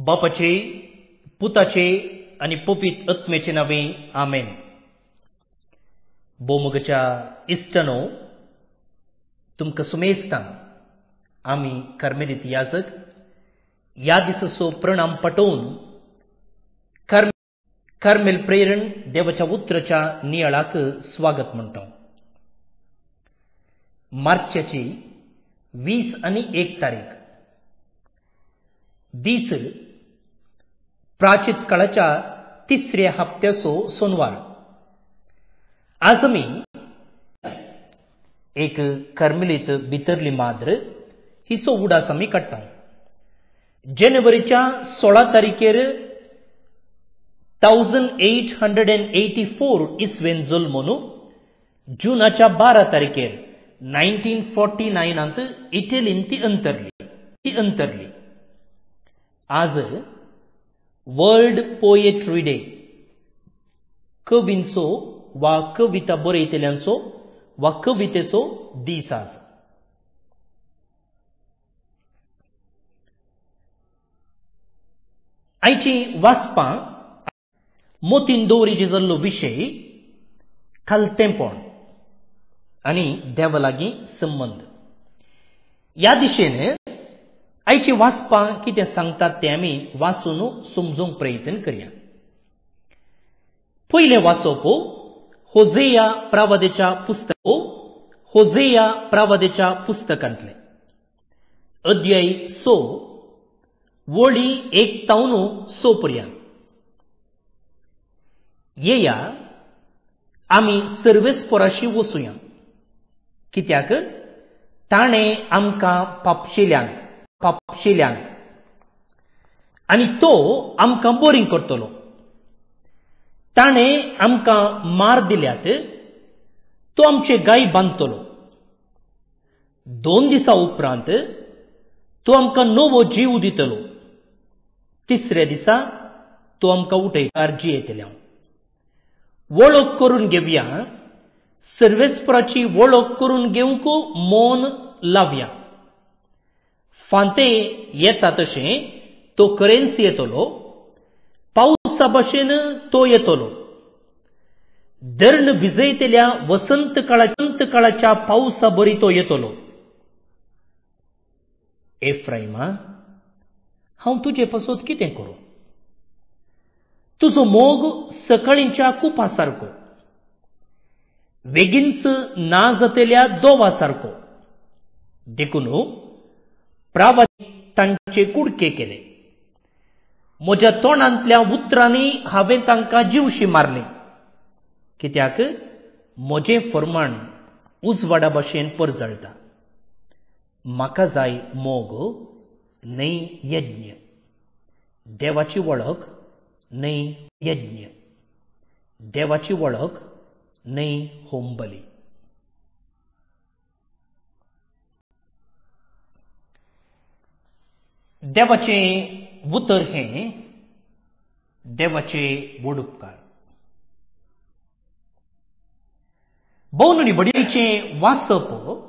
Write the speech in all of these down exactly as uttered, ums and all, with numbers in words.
बापाचे, पुताचे आणि पवित्र आत्म्याचे नावे आमेन. बोमगच्या इष्टनो तुमकां सुमेस्तां आमी कार्मेलीत याजक या दिसाचो प्रणाम पटोवन कार्मेल प्रेरण देवाच्या उतराच्या नियाळाक स्वागत म्हणटा. मार्चाची वीस आनी एक तारीख दीस प्राचित काळाच्या तिसऱ्या हप्त्याचो सोनवार. आज आमी एक कार्मेलीत भितरली माद्र हिचो उडास आमी काडटा. जानेवारीच्या सोळा तारखेर thousand eight hundred and eighty four इसवेन जल्मोन जुनाच्या बारा तारखेर नायन्टीन फोर्टी नायनांत इटलीन ती अंतरली ती अंतरली. आज वर्ल्ड पोएट्री डे, कवींचो वा कविता बरयतल्यांचो वा कवितेचो दीस आज. आयची वाचपां मोतीन दवरिचे जाल्लो विशय खालतेपण आनी देवा लागीं संबंध. ह्या दिशेन आयची वाचपां कितें सांगतात तें आमी वाचून समजूंक प्रयत्न करया. पयलें वाचप होसेया प्रवादेच्या पुस्तक होसेया प्रवादेच्या पुस्तकांतलें अध्याय स वळी एक तावन स पर्यंत. येया आमी सर्वेस्पराशी वचुया, कित्याक ताणें आमकां पापशिल्यांक पापशिल्यांक आनी तो आमकां बरी करतलो. ताणें आमकां मार दिल्यात, तो आमचे गाय बांदतलो. दोन दिसां उपरांत तो आमकां नवो जीव दितलो. तिसऱ्या दिसा तो आमकां उठयकार जियेतल्या. वळख करून घेवया, सर्वेस्पराची वळख करून घेवंक मौन लावया. फांते येता तशें तो करेन्स येतलो, पावसा भाशेन तो येतलो. धर्ण भिजयतल्या वसंत काळाच्या काळाच्या पावसा बरी तो येतलो. एफ्राइमा, हांव तुजे पासत कितें करूं? तुजो मोग सकाळींच्या कुपा सारको, बेगीनच ना जातल्या दोवा सारको. देखून प्रावादी तांचे कुडके केले. म्हज्या तोंडांतल्या उतरांनी हांवें तांकां जीवशी मारले, कित्याक म्हजें फर्माण उजवाडा भाशेन परजळटा. म्हाका जाय मोग न्हय यज्ञ, देवाची वळख न्हय यज्ञ, देवाची वळख न्हय होमबली. देवाचें उतर हें देवाचे व्हड उपकार. भोवनडी बडयेचें वाचप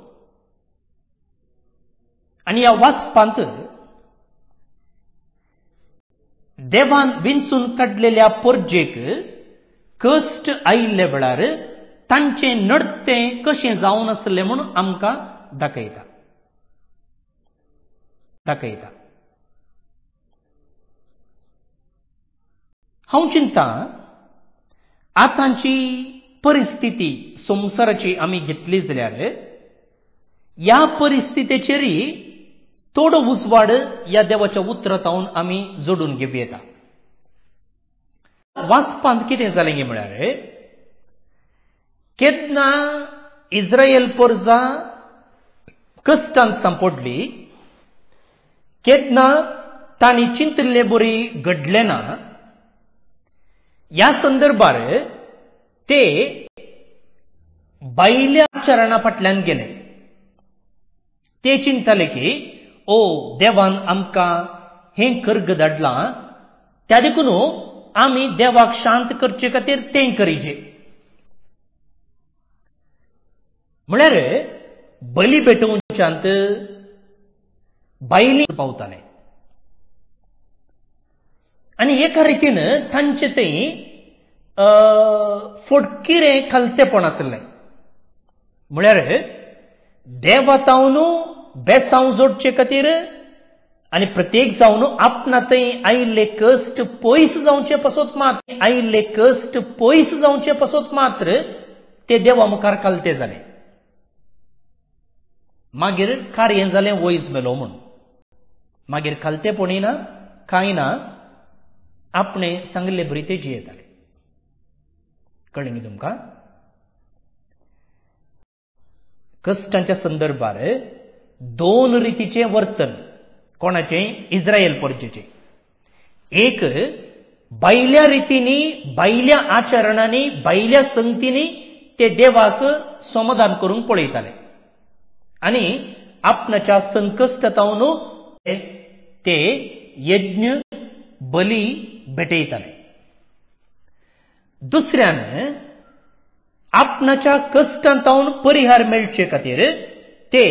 आनी ह्या वाचपांत देवान विंचून काडलेल्या परजेक कश्ट आयिल्ल्या वेळार तांचें नडतें कशें जावन आसलें म्हूण आमकां दाखयता दाखयता हांव चिंतां, आतांची परिस्थिती संवसाराची आमी घेतली जाल्यार ह्या परिस्थितीचेरय थोडो उजवाड ह्या देवाच्या उतरांत हांव आमी जोडून घेवं येता. वाचपांत कितें जालें गे म्हळ्यार, केन्ना इस्रायल परजा कश्टांत सांपडली, केन्ना तांणी चिंतल्ले बरी घडलें ना, ह्या संदर्भार ते बायल्या चरणा फाटल्यान गेले. ते चिंतले की ओ देवान आमकां हें कर्ग धाडलां, त्या देखून आमी देवाक शांत करचे खातीर तें करीचे. म्हळ्यार बली पेटोवच्यांत बायली पावताले. आनी एका रितीन तांचे थंय फडकिरें खालचेपण आसलें. म्हळ्यार देवातावन बेसांव जोडचे खातीर आनी प्रत्येक जावन आपणा थंय आयिल्ले कश्ट पयस जावचे पासत मात्र आयिल्ले कश्ट पयस जावचे पासत मात्र ते देवा मुखार खालते जाले. मागीर कार्य जालें वयस मेलो म्हूण. मागीर खालतेपणी ना कांय ना, आपणे सांगले बरी ते जियेताले. कळ्ळें न्ही तुमकां? कश्टांच्या संदर्भार दोन रितीचे वर्तन कोणाचे? इस्रायल परजेचे. एक भायल्या रितींनी, भायल्या आचरणांनी, भायल्या संगतींनी ते देवाक समाधान करूंक पळयताले आनी आपणाच्या संकश्टतावन ते यज्ञ बली भेटयताले. दुसऱ्यान आपणाच्या कश्टांतावन परिहार मेळचे खातीर ते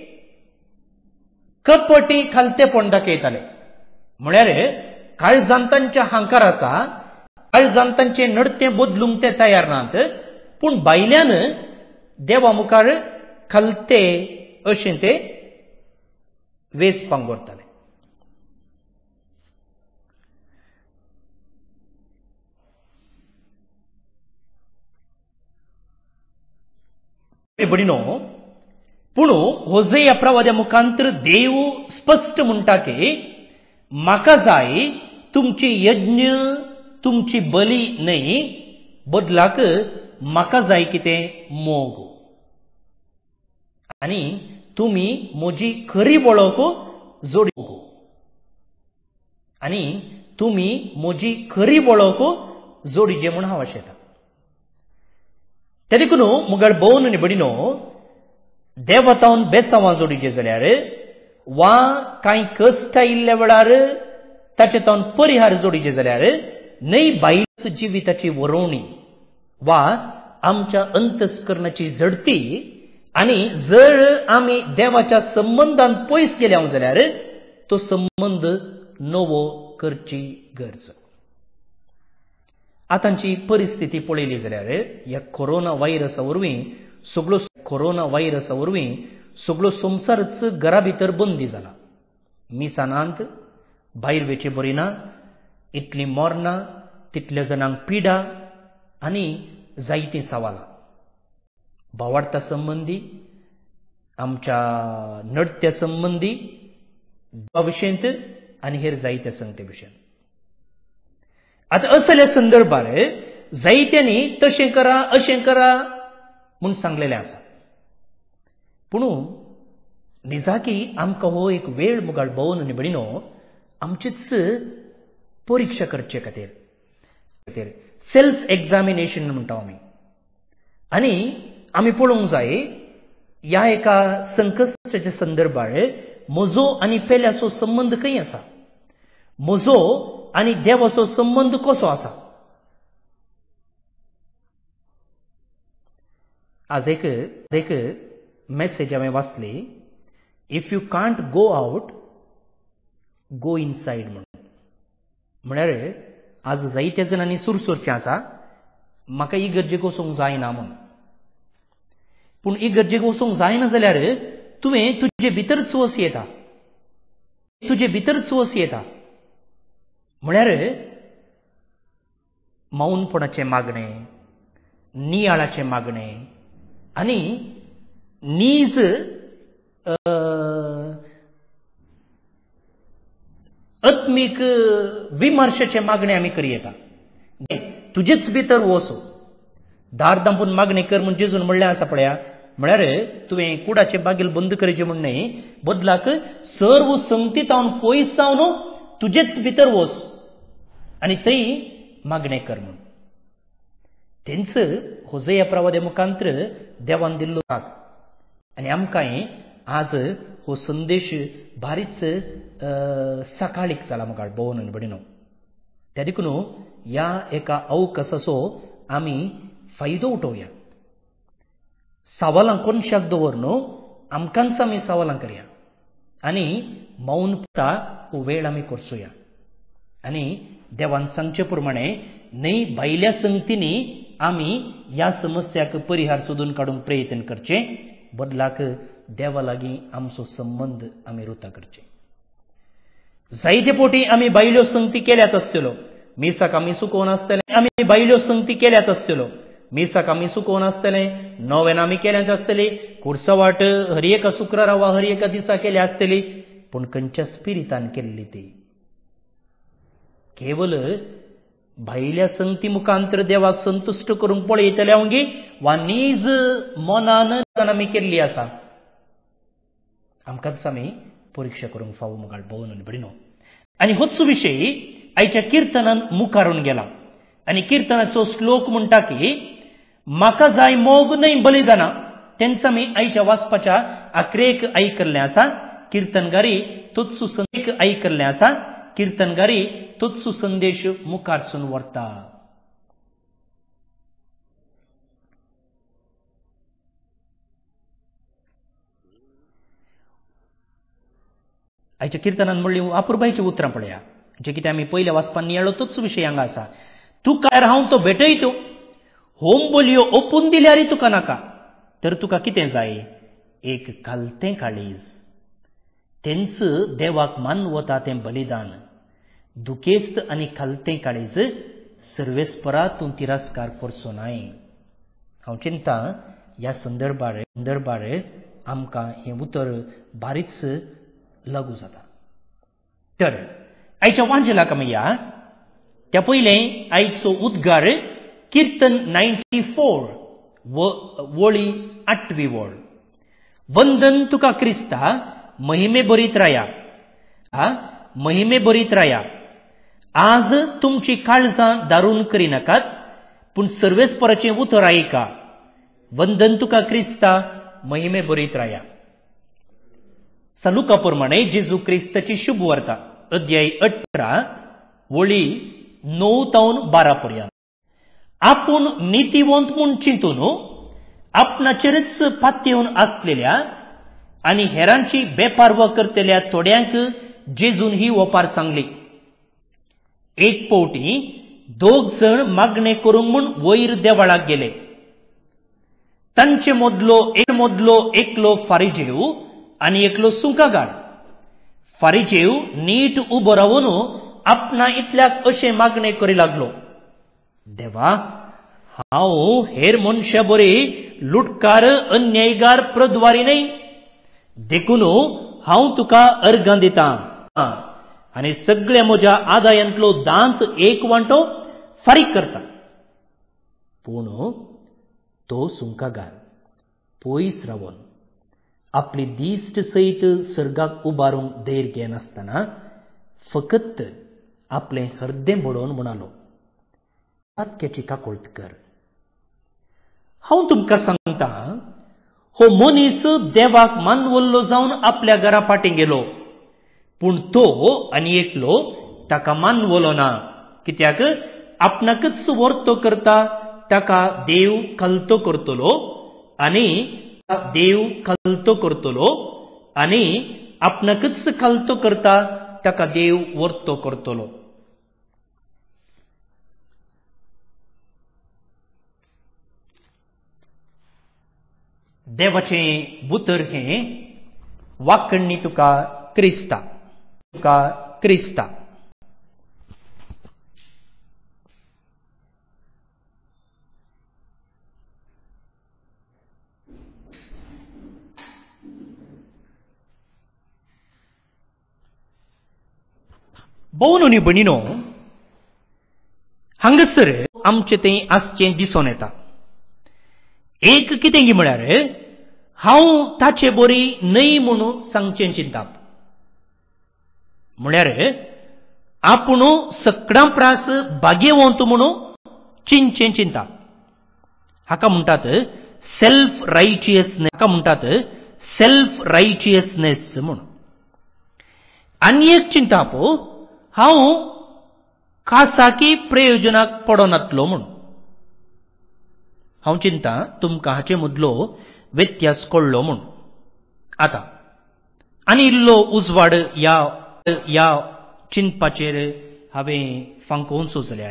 कपटी खालतेपण दाखयताले. म्हळ्यार काळजांतांच्या हांकार आसा, काळजांतांचे नडते बदलूंक ते तयार नात, पूण भायल्यान देवा मुखार खालते अशें ते वेंचपाक व्हरताले. बडिनो पूण होसेया प्रवाद्या मुखांतर देव स्पश्ट म्हणटा की म्हाका जाय तुमची यज्ञ, तुमची बली न्हय, बदलाक म्हाका जाय कितें? मोग. आनी तुमी म्हजी खरी वळख जोडी आनी तुमी म्हजी खरी वळख जोडीचे म्हूण हांव आशेतां. ते देखून मुगाळ भोवन निबडिनो देवतावन बेसांवां जोडीचे जाल्यार वा कांय कश्ट आयिल्ल्या वेळार ताचे तावन परिहार जोडीचे जाल्यार न्हय भायल्या जिविताची वरोवणी वा आमच्या अंतस्करणाची झडती आनी जर आमी देवाच्या संबंधान पयस गेल्या जाल्यार तो संबंध नवो करची गरज. आतांची परिस्थिती पळयली जाल्यार ह्या कोरोना व्हायरसा वरवीं सगळो कोरोना व्हायरसा वरवीं सगळो संवसारच घरा भितर बंदी जाला. मिसानांत भायर वेचे बरी ना, इतली मरणां, तितल्या जाणांक पिडा आनी जायतीं सवालां. भावार्था संबंदी, आमच्या नडत्या संबंदी विशयंत आनी हेर जायत्या संगते विशयंत. आतां असल्या संदर्भार जायत्यांनी तशें करा अशें करा म्हूण सांगलेलें आसा. पूण निजाकी आमकां हो एक वेळ मुगाळ भोवन निबडिनो आमचीच परीक्षा करचे खातीर सेल्फ एक्झामिनेशन म्हणटा आमी. आनी आमी पळोवंक जाय ह्या एका संकश्टाच्या संदर्भार म्हजो आनी पेल्याचो संबंध खंय आसा, म्हजो आनी देवाचो संबंध कसो आसा. आज एक एक मेसेज हांवें वाचली, if you can't go out go inside म्हणून. म्हळ्यार आज जायत्या जाणांनी सुरसुरचें आसा म्हाका इगर्जेक वचूंक जायना म्हूण. पूण इगर्जेक वचूंक जायना जाल्यार तुवें तुजे भितरच वस येता, तुजे भितरच वस येता. म्हळ्यार मौनपणाचें मागणें, नियाळाचें मागणें आनी नीज आत्मीक विमर्शाचें मागणें आमी करी येता. तुजेच भितर वचो. दार दांपून मागणें कर म्हूण जेजून म्हणलें आसा पळया. म्हळ्यार तुवें कुडाचें बागेल बंद करचें म्हूण न्हय, बदलाक सर्व संगती तावन पयस जावन तुजेच भितर वच आनी थंय मागणें कर म्हूण. तेंच होसेया प्रवाद्या मुखांतर देवान दिल्लो राग. आनी आमकांय आज हो संदेश भारीच सकाळीक जाला मुखार भोवन बडिनो. त्या देखून ह्या एका अवकाशाचो आमी फायदो उठोवया. सवालां कोनशाक दवरून आमकांच आमी सवालां करया आनी मौनपता हो वेळ आमी करचोया. आनी देवान सांगचे प्रमाणे न्हय भायल्या संगतींनी आमी ह्या समस्याक परिहार सोदून काडूंक प्रयत्न करचे, बदलाक देवा लागीं आमचो संबंद आमी रुता करचे. जायते पोटी आमी भायल्यो संगती केल्यात आसतल्यो, मिसाक आमी सुकोवन आसतले, आमी भायल्यो संगती केल्यात आसतल्यो, मिसाक आमी सुकोवन आसतले, नोवेन आमी केल्यात आसतली, कुर्सवाट हर एका शुक्रारा वा हर एका दिसा केली आसतली, पूण खंयच्या स्पिरितान केल्ली ती. केवल भायल्या संगती मुखांतर देवाक संतुश्ट करूंक पळयतले ओंगी वा नीज मनान आमी केल्ली आसा, आमकांच आमी परीक्षा करूंक फावो मुखार भोंवन बडिनो. आनी होच विशयी आयच्या किर्तनान मुखारून गेला. आनी किर्तनाचो श्लोक म्हणटा की म्हाका जाय मोग न्हय बलिदाना, तेंच आमी आयच्या वाचपाच्या आखरेक आयकल्लें आसा. किर्तनगारी तोच सुसंदेश आयकल्लें आसा. किर्तनगारी तोच सुसंदेश मुखारसून व्हरता. आयच्या किर्तनान म्हणली अपुरबायची उतरां पळया, जे कितें आमी पयल्या वाचपान नियाळो तोच विशय हांगा आसा. तुका हांव तो भेटयतो, होम बोलयो ओपून दिल्यारय तुका नाका, तर तुका कितें जाय? एक कालतें काळीज. तेंच देवाक मान वता तें बलिदान. दुखेस्त आनी कालतें काळीज सर्वेस्परा तूं तिरस्कार करचो नाय. हांव चिंता ह्या संदर्भार संदर्भार आमकां हें उतर बारीकच लागू जाता. तर आयच्या वांजेलाक आमी या. त्या पयलें आयचो उद्गार किर्तन नायन्टी फोर वळी आठवी वळ. वंदन तुका क्रिस्ता, महिमे बरीत राया. आ महिमे बरीत राया. आज तुमची काळजां दारून करिनाकात, पूण सर्वेस्पराचें उतर आयका. वंदन तुका क्रिस्ता, महिमे बरीत राया. सलुका प्रमाणे जेजू क्रिस्ताची शुभ वार्ता अध्याय अठरा वळी णव तावन बारा पर्यंत. आपूण नितीवंत म्हूण चिंतून आपणाचेरच पातयेवन आसलेल्या आनी हेरांची बेपारवा करतल्या थोड्यांक जेजून ही ओपार सांगली. एक पावटी दोग जण मागणे करूंक म्हूण वयर देवाळाक गेले. तांचे मदलो एक मदलो एकलो फारिजेव आनी एकलो सुंकागार. फारिजेव नीट उबो रावन आपणा इतल्याक अशें मागणे करी लागलो, देवा, हांव हेर मनशां बरी लुटकार अन्यायगार प्रद्वारी न्हय, देखून हांव तुका अर्गां दितां आनी सगळ्या म्हज्या आदायांतलो दांत एक वांटो फारीक करता. पूण तो सुंकागार पयस रावन आपली दिश्ट सयत सर्गाक उबारूंक धैर घेनासतना फकत आपलें हृदय बडोवन म्हणालो, वाक्याची काकोळट कर. हांव तुमकां सांगता, हो मनीस देवाक मानवल्लो जावन आपल्या घरा फाटीं गेलो, पूण तो आनी एकलो ताका मानवलो ना. कित्याक आपणाकच वर्तो करता ताका देव खलतो करतलो आनी देव खलतो करतलो आनी आपणाकच खलतो करता ताका देव वर्तो करतलो. देवाचें बुतर हें वाकण्णी तुका क्रिस्ता, तुका क्रिस्ता. भोवनोनी भणिनो, हांगासर आमचें तें आसचें दिसून येता. एक कितें म्हळ्यार हांव ताचे बरी न्हय म्हणून सांगचें चिंताप. म्हळ्यार आपूण सगळां प्रास भाग्यवंत म्हणून चिंतचें चिंता. हाका म्हणटात सेल्फ रायटियसनेस. हाका म्हणटात सेल्फ रायटियसनेस म्हणून. आनी एक चिंताप, हांव खासाकी प्रयोजनाक पडनातलो म्हणून. हांव चिंता तुमकां हाचे मदलो व्यत्यास कळ्ळो म्हणून. आतां आनी इल्लो उजवाड ह्या ह्या चिंतपाचेर हांवें फांकोवन सुचल्यार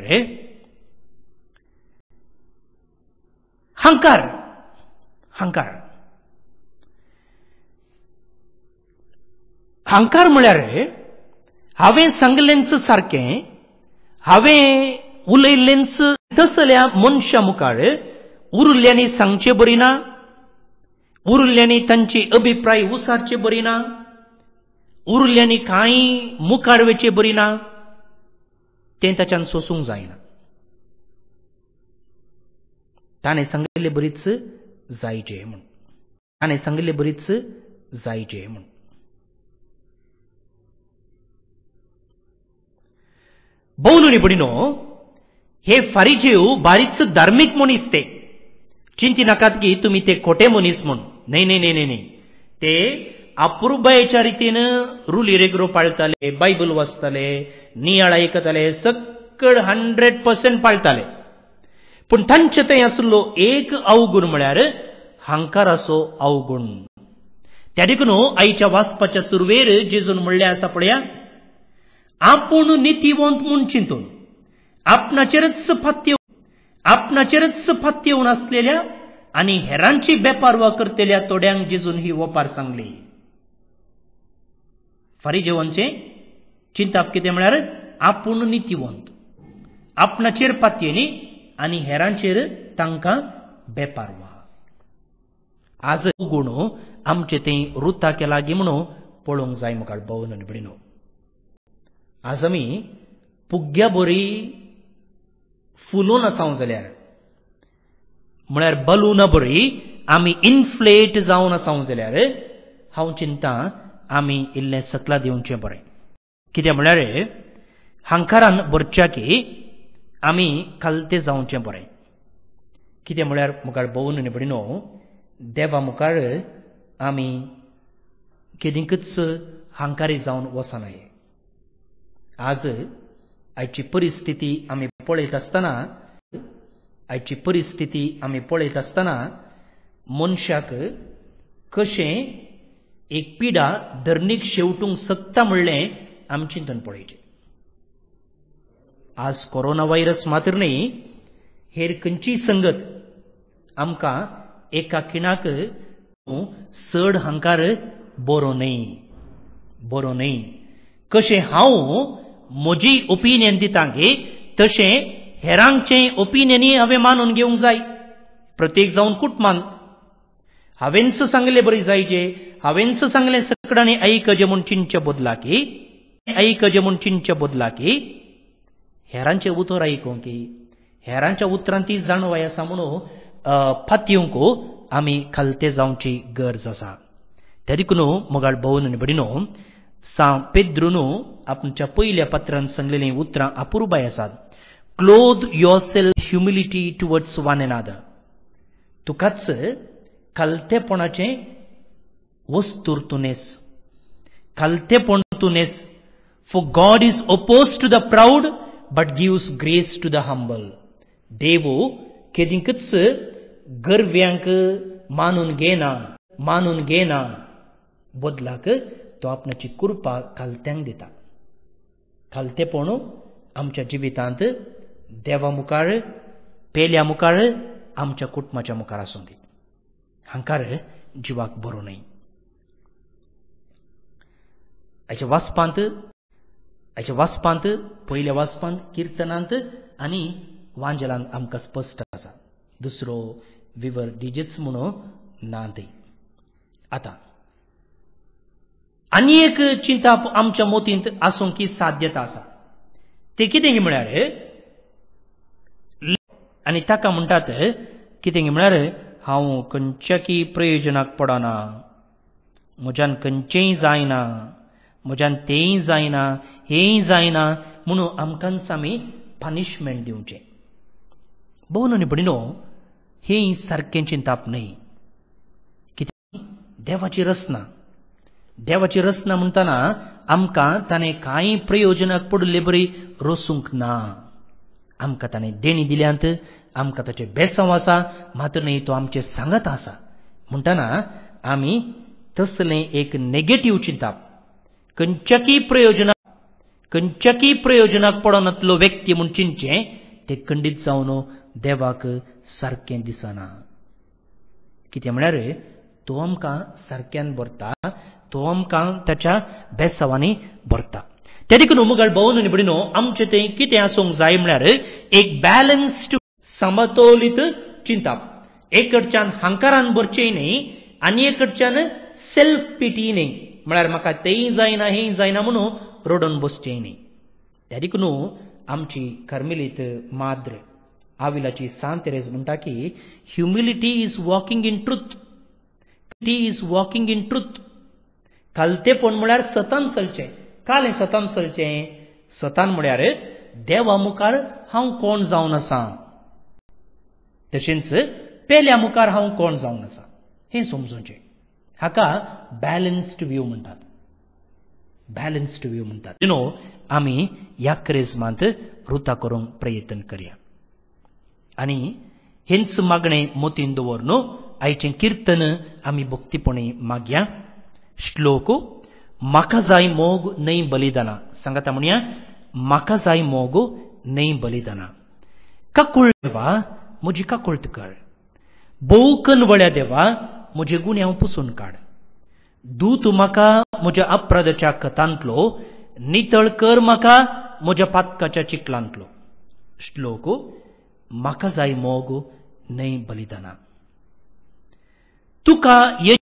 हंकार हंकार हंकार म्हळ्यार हांवें सांगलेंच सारकें, हांवें उलयलेंच तसल्या मनशा मुखार उरिल्ल्यांनी सांगचें बरी ना, उरिल्ल्यांनी तांचे अभिप्राय उसारचे बरी ना, उरिल्ल्यांनी कांय मुखार वेचे बरी ना, तें ताच्यान सोसूंक जायना. ताणें सांगलें बरीच जायचें म्हूण, ताणें सांगलें बरीच जायचें म्हूण. भोवनुनी बडिनो, हे फारिजेव बारीच धार्मीक मनीस ते. चिंती नाकात की तुमी ते खोटे मनीस म्हूण. न्हय न्हय न्हय न्हय ते अपुर्बायेच्या रितीन रुली रेगरो पाळटाले, बायबल वाचताले, नियाळ आयकताले, सक्कळ हंड्रेड पर्सेंट पाळटाले. पूण तांचे थंय आसलो एक अवगुण म्हळ्यार हंकाराचो अवगुण. त्या देखून आयच्या वाचपाच्या सुरवेर जेजून म्हणलें आसा पळया, आपूण नितीवंत म्हूण चिंतून आपणाचेरच फात्य आपणाचेरच फात्य येवन आसलेल्या आनी हेरांची बेपारवा करतल्या तोड्यांक जेजून ही ओपार सांगली. फारिजेवांचे चिंताप कितें म्हळ्यार आपूण नितीवंत, आपणाचेर फात्य न्ही आनी हेरांचेर तांकां बेपारवा. आज गुण आमचे तें रुताक लागीं म्हणून पळोवंक जाय मुखार भोवनुनी बडिनो. आज आमी पुग्या बरी फुलोवन आसांव जाल्यार म्हळ्यार बलूना बरी आमी इन्फ्लेट जावन आसांव जाल्यार हांव चिंता आमी इल्लें सकला दिवचें बरें. कित्याक म्हळ्यार हंकारान भरच्या की आमी खालते जावचें बरें. कित्याक म्हळ्यार मुखार भोवनुनी बडिनो, देवा मुखार आमी केदींकच हंकारी जावन वचनाये. आज आयची परिस्थिती आमी पळयत आसतना आयची परिस्थिती आमी पळयत आसतना मनशाक कशें एक पिडा धरणीक शेवटूंक शकता म्हणलें आमी चिंतून पळयचें. आज कोरोना व्हायरस मात्र न्ही, हेर खंयचीय संगत आमकां एका खिणाक चड हंकार बरो न्ही बरो न्ही. कशें हांव म्हजी ओपिनियन दितां गे तशें हेरांचें ओपिनियनय हांवें मानून घेवंक जाय. प्रत्येक जावन कुटमान हांवेंच सांगलें बरी जायचें, हांवेंच सांगलें सकडांनी आयकचें म्हूण चिंतचे बदला की आयकचें म्हूण चिंतचे बदला की हेरांचें उतर आयकूंक की हेरांच्या उतरांत ती जाणवाय आसा म्हणून फात्यूंक आमी खालते जावची गरज आसा. त्या देखून मोगाळ भोवनुनी बडिनो, सा पेद्रून आपणच्या पयल्या पत्रांत सांगलेलीं उतरां अपुर्बाय आसात. Clothe yourself humility towards one another. तुकाच खालतेपणाचें वस्तूर तूं नेस, खालतेपण तूं नेस. For God is oppose to the proud but gives grace to the humble. देव केदींकच गर्व्यांक मानून घेना मानून घेना बदलाक तो आपणाची कृपा खालत्यांक दिता. खालतेपण आमच्या जिवितांत देवा मुखार, पेल्या मुखार, आमच्या कुटुंबाच्या मुखार आसूं दी. हंकार जिवाक बरो न्हय. हाच्या वाचपांत हाच्या वाचपांत पयल्या वाचपांत किर्तनांत आनी वांजलांत आमकां स्पश्ट आसा. दुसरो विवर दिजेच म्हणून ना थंय. आतां आनी एक चिंता आमच्या मोतींत आसूंक साध्यता आसा. ते कितें म्हळ्यार आनी ताका म्हणटात कितें म्हळ्यार हांव खंयच्याकी प्रयोजनाक पडना, म्हज्यान खंयचेंय जायना, म्हज्यान तेंय जायना, हेंय जायना म्हणून आमकांच आमी पनिशमेंट दिवचें. भोवनुनी बडिनो, हें सारकें चिंताप न्हय. कित्याक देवाची रचना देवाची रचना म्हणटना आमकां ताणें कांय प्रयोजनाक पडले बरी रोसूंक ना. आमकां ताणें देणी दिल्यांत आमकां ताचें बेसांव आसा, मात्र न्ही तो आमचें सांगत आसा. म्हणटना आमी तसलें एक नेगेटीव चिंताप, खंयच्याकी प्रयोजनाक खंयच्याकी प्रयोजनाक पडनातलो व्यक्ती म्हूण चिंतचें तें खंडीत जावन देवाक सारकें दिसना. कितें म्हळ्यार तो आमकां सारक्यान भरता, तो आमकां ताच्या बेसांवांनी भरता. त्या देखून मुगाळ भोवन आनी बडिनो आमचें तें कितें आसूंक जाय म्हळ्यार एक बॅलन्स्ड समतोलीत चिंतप. एक कडच्यान हांकारान भरचें न्ही आनी एक कडच्यान सेल्फ पिटी न्ही, म्हळ्यार म्हाका तेंय जायना हेंय जायना म्हणून रडोन बसचें न्ही. त्या देखून आमची कार्मेलीत माद्र आविलाची सांत तेरेज म्हणटा की humility is walking in truth, it is walking in truth. कालतेपण म्हळ्यार सतान चलचें. कालें सतान चलचें? सतान म्हळ्यार देवा मुखार हांव कोण जावन आसां, तशेंच पेल्या मुखार हांव कोण जावन आसां हें समजूचें. हाका बॅलन्स्ड व्यू म्हणटात. बॅलन्स्ड व्यू म्हणटात. यू नो आमी ह्या क्रिस्मांत रुतां करूंक प्रयत्न करया. आनी हेंच मागणें मोतीन दवरून आयचें किर्तन आमी भक्तीपणी मागया. श्लोक म्हाका जाय मोग न्हय बलिदाना. सांगाता म्हणया म्हाका जाय मोग न्हय बलिदाना. काकूळ देवा म्हजी काकुळट कर, भोव कनवळ्या देवा म्हजे गुन्यांव पुसून काड. दूत म्हाका म्हज्या अपराधाच्या खतांतलो, नितळ कर म्हाका म्हज्या पातकाच्या चिखलांतलो. श्लोक म्हाका जाय मोग न्हय बलिदाना. तुका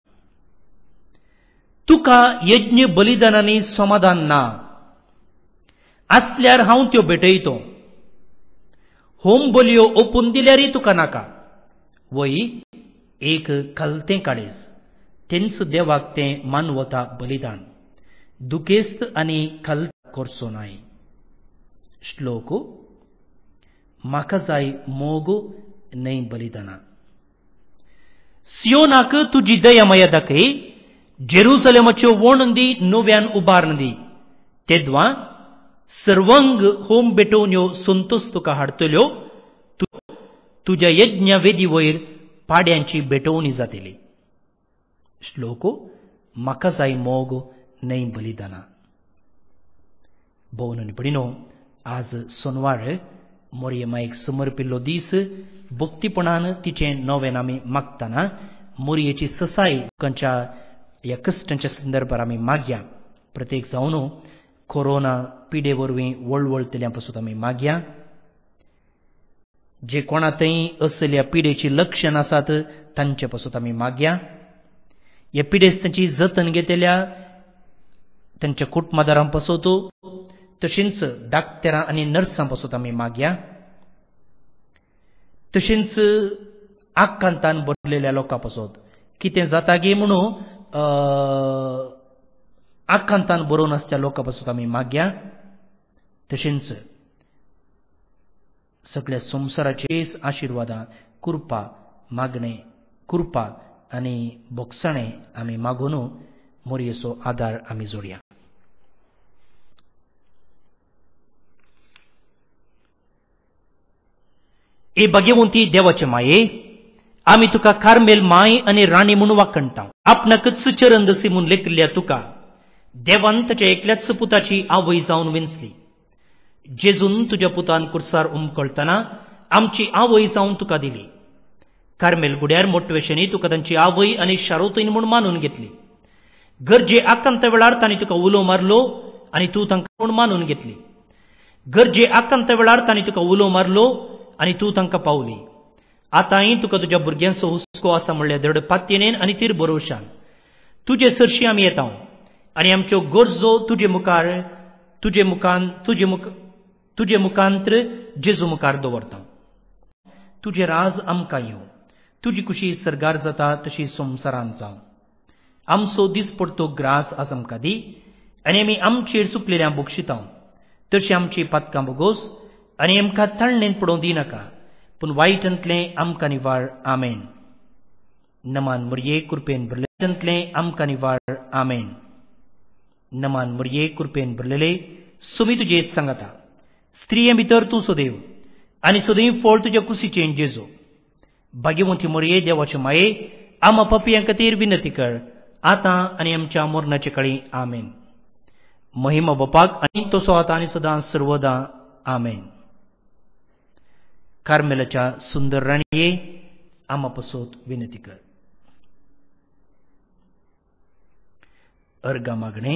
तुका यज्ञ बलिदानांनी समाधान ना आसल्यार हांव त्यो भेटयतो. होम बलयो ओपून दिल्यारय तुका नाका. वय एक कलतें काळेज, तेंच देवाक तें मानवता बलिदान. दुखेस्त आनी कल करचो नाय. श्लोक म्हाका जाय मोग न्हय बलिदाना. सियोनाक तुजी दयामया दाखय, जेरुसलेमाच्यो वणंदी नव्यान उबारण दी. तेद्वा सर्वंग होम भेटोवन्यो संतोष तुका हाडटल्यो. तुज्या यज्ञ वेदी वयर पाड्यांची भेटोवणी जातली. श्लोक म्हाका जाय मोग न्हय बलिदाना. भोवन आनी भडिनो, आज सोनवार मोरयेमायक समर्पिल्लो दीस. भक्तीपणान तिचें नवें आमी मागतना मोरयेची ससाय खंयच्या ह्या कश्टांच्या संदर्भार आमी मागया. प्रत्येक जावन कोरोना पिडे वरवीं वळवळतल्या पासून आमी मागया. जे कोणा थंय असल्या पिडेची लक्षण आसात तांचे पासून आमी मागया. ह्या पिडेस्तांची जतन घेतल्या तांच्या कुटुंबदारां पासून, तशेंच डाक्टरां आनी नर्सां पासून आमी मागया. तशेंच आकांतान भरलेल्या लोकां पासून कितें जाता गे म्हणून आकांतान बरोवन आसच्या लोकां पासून आमी मागया. तशेंच सगळ्या संवसाराचे आशिर्वादां कृपा मागणें कृपा आनी बोगसाणें आमी मागून मोरयेचो आदार आमी जोडया. ए भाग्यवंती देवाचे माये, आमी तुका कार्मेल माय आनी राणी म्हूण वाखणटा. आपणाकच चरंदसी म्हूण लेखिल्ल्या तुका देवान ताच्या एकल्याच पुताची आवय जावन विंचली. जेजून तुज्या पुतान कुर्सार उमकळतना आमची आवय जावन तुका दिली. कार्मेल गुड्यार मोटवेशनी तुका तांची आवय आनी शारोतीन म्हूण मानून घेतली. गरजे आकांत वेळार तांणी तुका उलो मारलो आनी तूं तांकां म्हूण मानून घेतली. गरजे आकांत वेळार तांणी तुका उलो मारलो आनी तूं तांकां पावली. आतांय तुका तुज्या भुरग्यांचो हुस्को आसा म्हणल्या दृढ पातयेन आनी तीर भरोशान तुजे सरशी आमी येता आनी आमच्यो गरजो तुजे मुखार तुजे मुखान तुजे मुख तुजे मुखांत्र जेजू मुखार दवरता. तुजे राज आमकां येवं, तुजी कुशी सरगार जाता तशी संवसारांत जावं. आमचो दिसपडतो ग्रास आज आमकां दी आनी आमी आमचेर चुकलेल्यांक बक्षिता. तशी आमची पातकां बोगोस आनी आमकां तळणेंत पडोवं दिनाका, पूण वायटांतलें आमकां निवाळ. आमेन. नमान मोरये कृपेन भरलेले आमकां निवाळ. आमेन. नमान मोरये कृपेन भरलेले सुमी तुजेच सांगता. स्त्रिये भितर तूं सदैव आनी सदैव फळ तुज्या कुशीचें जेजो. भाग्यवंती मोरये देवाचे माये, आमा पापयां खातीर विनंती कर, आतां आनी आमच्या मरणाचे काळी. आमेन. महिमा बापाक आनी तसो आता आनी सदां सर्वदा आमेन. कार्मेलाच्या सुंदर राणये आम्हा पासोत विनंती कर. अर्गा मागणे.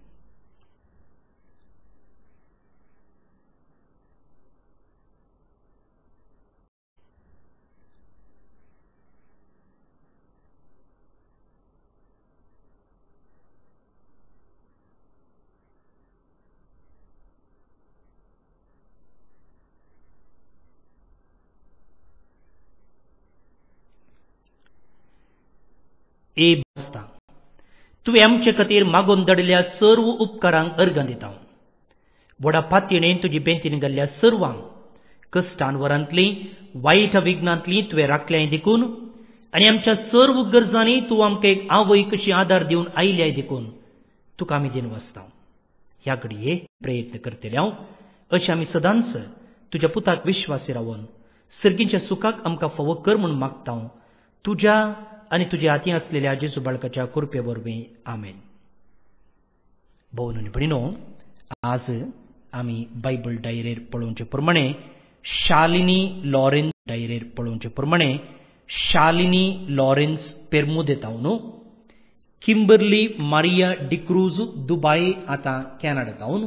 ए बसता तुवें आमचे खातीर मागून धाडिल्ल्या सर्व उपकारांक अर्गां दिता. व्हडा पातयेणेन तुजी बेंतीन घाल्ल्या सर्वांक कश्टान वरांतली वायट विघ्नांतली तुवें राखल्याय देखून आनी आमच्या सर्व गरजांनी तूं आमकां एक आवय कशी आदार दिवन आयल्याय देखून तुका आमी दिन वसता. ह्या घडये प्रयत्न करतले हांव अशें आमी सदांच तुज्या पुताक विश्वासी रावन सर्गीच्या सुखाक आमकां फावो कर म्हूण मागता. तुज्या आनी तुज्या हाती असलेल्या जेजू बाळकाच्या कृपे वरवीं आमेन. भोवन आनी भयणीनो, आज आमी बायबल डायरेर पळोवचे प्रमाणे शालिनी लॉरेन्स डायरेर पळोवचे प्रमाणे शालिनी लॉरेन्स पेर्मुदेतांव न्हू, किंबर्ली मारिया डिक्रूज दुबाय आतां कॅनडातावन,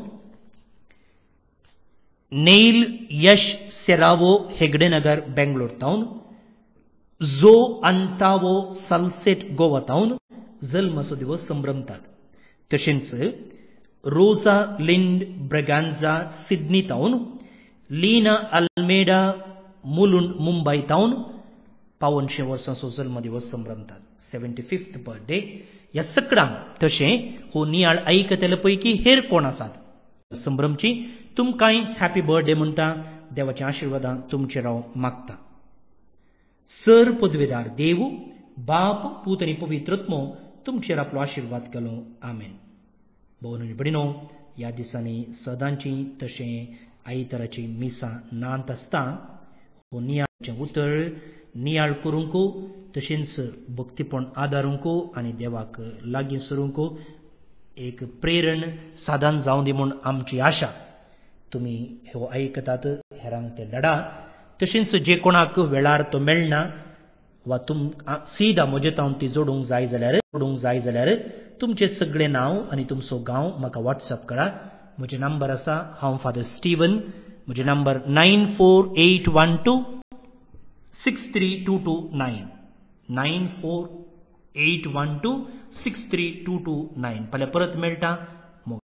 नेल यश सेरावो हेगडेनगर बेंगलोर तावन, जो अंतावो सल्सेट गोवा तावन जल्माचो दिवस संभ्रमतात. तशेंच रोजा लिंड ब्रेगांजा सिडनी तावन, लीना अल्मेडा मुलुंड मुंबय तावन पावनशे वर्सांचो जल्मदिवस संभ्रमतात. सेव्हन्टी फिफ्थ बर्थडे ह्या सगळ्यांक तशें हो नियाळ आयकतले पैकी हेर कोण आसात संभ्रमची तुमकांय हॅपी बर्थडे म्हणटा. देवाच्या आशिर्वादां तुमचेर हांव मागता. सर पदवेदार देव, बाप, पूत आनी पवित्रत्मो तुमचेर आपलो आशिर्वाद घालो. आमेन. भोवन आनी भयणीनो, ह्या दिसांनी सदांची तशें आयताराची मिसां नांत आसता. हो नियाळचें उतर नियाळ करूंक तशेंच भक्तीपण आदारूंक आनी देवाक लागीं सरूंक एक प्रेरण साधन जावं दी म्हूण आमची आशा. तुमी हो आयकतात हेरांक ते धाडा. तशेंच जे कोणाक वेळार तो मेळना वा तुम सीदा म्हजे तावन ती जोडूंक जाय जाल्यार जोडूंक जाय जाल्यार तुमचें सगळें नांव आनी तुमचो गांव म्हाका वॉट्सअप करा. म्हजे नंबर आसा हांव फादर स्टीवन. म्हजे number nine four eight one two six three two two nine nine four eight one two six three two two nine. फाल्यां परत मेळटा.